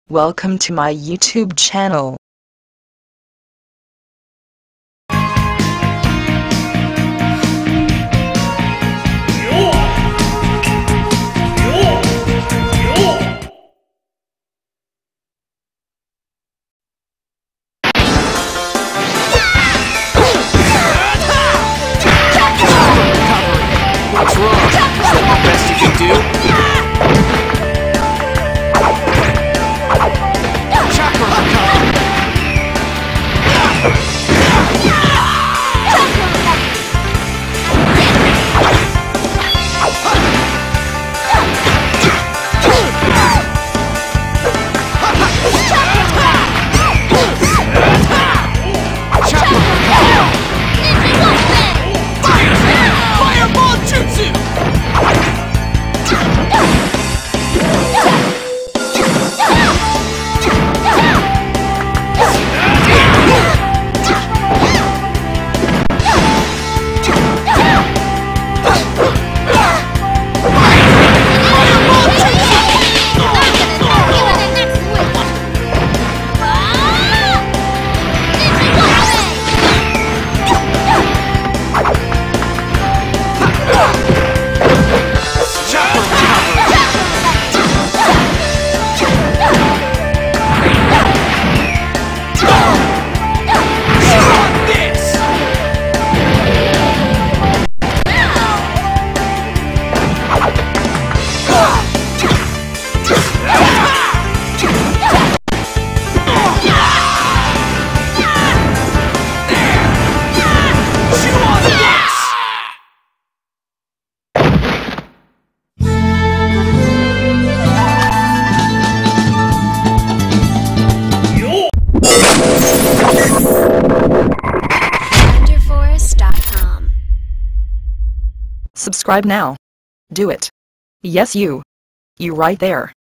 Welcome to my YouTube channel. What's wrong? Is that the best you can do? Fireball Jutsu! Wonderforest.com. Subscribe now. Do it. Yes, you. You right there.